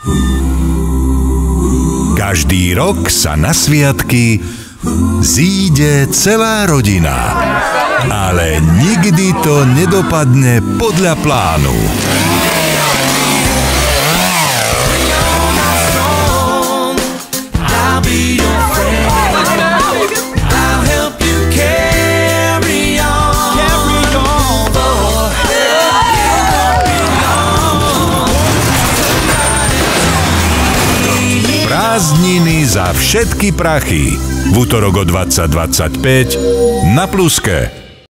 Každý rok sa na sviatky zíde celá rodina, ale nikdy to nedopadne podľa plánu. Prázdniny za všetky prachy. V utorok o 20:25 na Pluske.